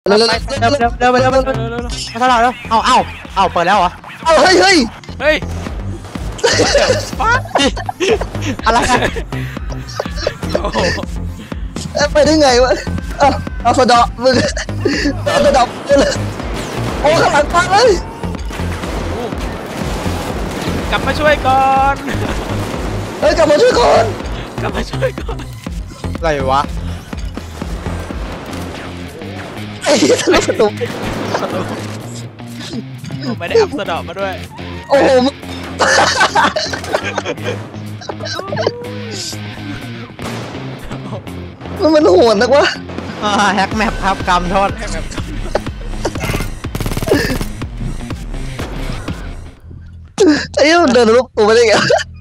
เร็วไปมาเท่าไหร่แล้วเอาเปิดแล้วเหรอเฮ้ยอะไรไปได้ไงวะเอาสะดอกมึงเอาสะดอกเลยโอ้ข้างหลังพังเลยกลับมาช่วยก่อนกลับมาช่วยก่อนอะไรวะไอ้ทะลุประตูผมไม่ได้อัพสะดอกมาด้วยโอ้โหมันโหดนักวะแฮกแมปครับกำโทษไอ้ยังเดินทะลุประตูไปได้ไง